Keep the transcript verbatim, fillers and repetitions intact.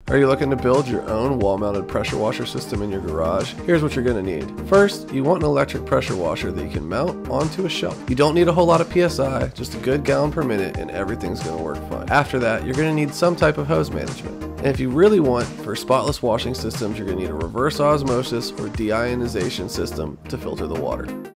Are you looking to build your own wall-mounted pressure washer system in your garage? Here's what you're going to need. First, you want an electric pressure washer that you can mount onto a shelf. You don't need a whole lot of P S I, just a good gallon per minute, and everything's going to work fine. After that, you're going to need some type of hose management. And if you really want, for spotless washing systems, you're going to need a reverse osmosis or deionization system to filter the water.